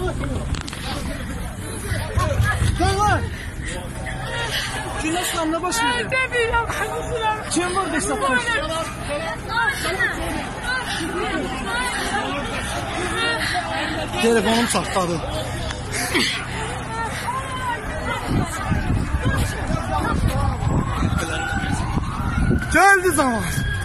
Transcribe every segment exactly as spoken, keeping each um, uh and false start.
Gel lan. Günün sınavına başlayacağım. Kim var destekler? Telefonum saxtadı. Geldi zaman.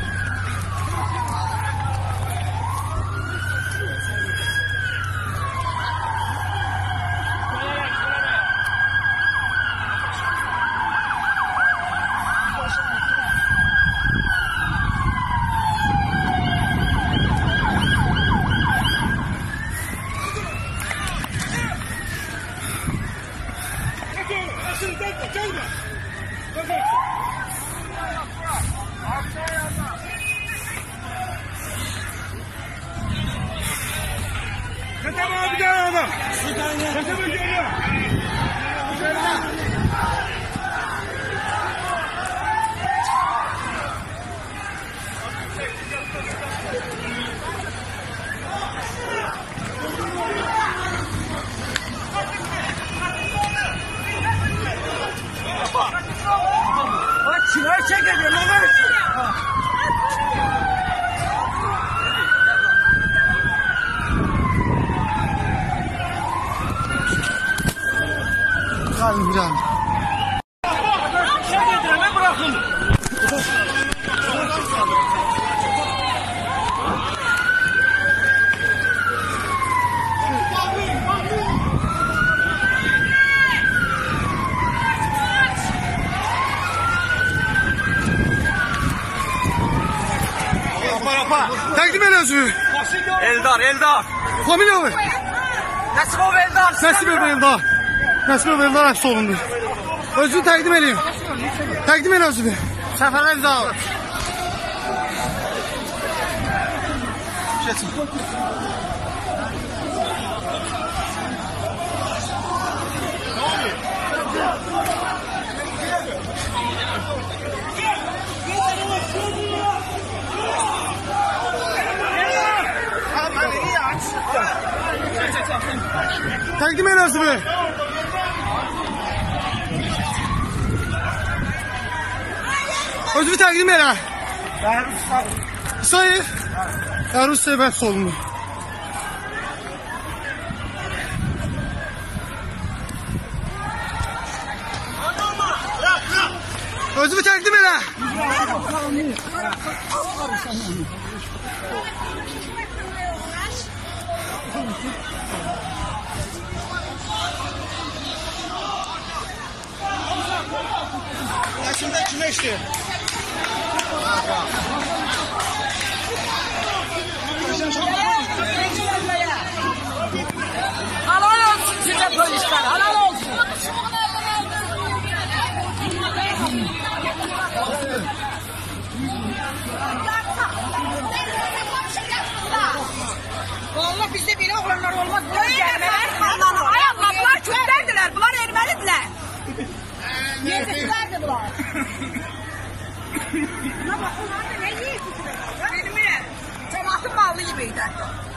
Şuraya çekelim lan. Geldim canım. Çekelim bırakın. Təqdim elə özünü. Eldar, Eldar. Familiya mı? Nəsibov Eldar. Nəsibov Eldar. Nəsibov Eldar əks olundu. Özünü təqdim eləyim. Təqdim elə özünü. Səfərə imza al. Geçin. Təqdim elə özünü. Özünü təqdim elə. Sayır. Əruz səbəb solundu. Özünü təqdim elə. Yaşında kime işliyor? Halal olsun size polisler, halal olsun. Vallahi bizde bile oğlanlar olmaz. Bunlar gelmeler. Ay Allah, bunlar Kürtlerdiler, bunlar Ermenidiler. Yeziklerdi bunlar. Buna bakın, ne yiyorsunuz? Benim mi? Cemaatın mallı gibiydi.